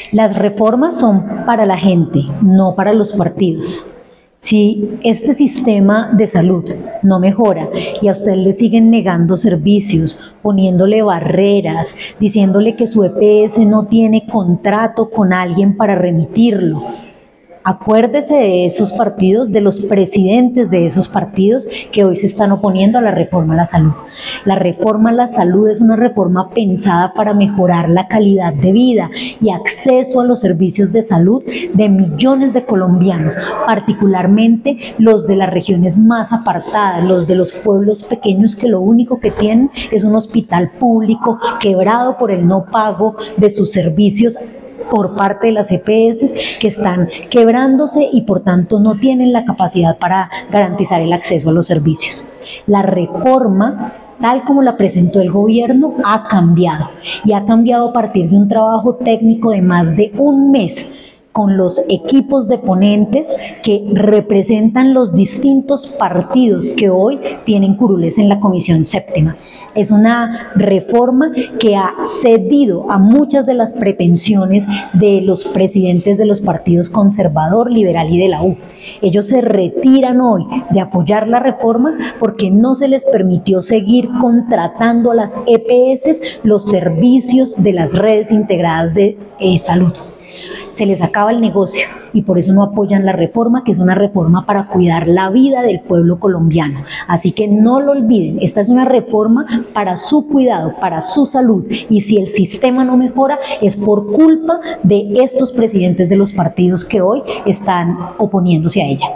Las reformas son para la gente, no para los partidos. Si este sistema de salud no mejora y a usted le siguen negando servicios, poniéndole barreras, diciéndole que su EPS no tiene contrato con alguien para remitirlo, acuérdese de esos partidos, de los presidentes de esos partidos que hoy se están oponiendo a la reforma a la salud. La reforma a la salud es una reforma pensada para mejorar la calidad de vida y acceso a los servicios de salud de millones de colombianos, particularmente los de las regiones más apartadas, los de los pueblos pequeños que lo único que tienen es un hospital público quebrado por el no pago de sus servicios por parte de las EPS, que están quebrándose y por tanto no tienen la capacidad para garantizar el acceso a los servicios. La reforma, tal como la presentó el gobierno, ha cambiado y ha cambiado a partir de un trabajo técnico de más de un mes con los equipos de ponentes que representan los distintos partidos que hoy tienen curules en la Comisión Séptima. Es una reforma que ha cedido a muchas de las pretensiones de los presidentes de los partidos conservador, liberal y de la U. Ellos se retiran hoy de apoyar la reforma porque no se les permitió seguir contratando a las EPS los servicios de las redes integradas de salud. Se les acaba el negocio y por eso no apoyan la reforma, que es una reforma para cuidar la vida del pueblo colombiano. Así que no lo olviden, esta es una reforma para su cuidado, para su salud, y si el sistema no mejora es por culpa de estos presidentes de los partidos que hoy están oponiéndose a ella.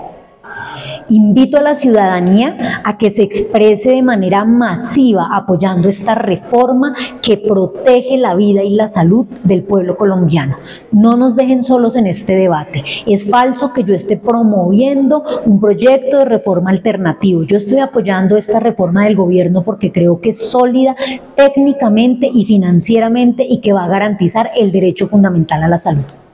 Invito a la ciudadanía a que se exprese de manera masiva apoyando esta reforma que protege la vida y la salud del pueblo colombiano. No nos dejen solos en este debate. Es falso que yo esté promoviendo un proyecto de reforma alternativo. Yo estoy apoyando esta reforma del gobierno porque creo que es sólida técnicamente y financieramente y que va a garantizar el derecho fundamental a la salud.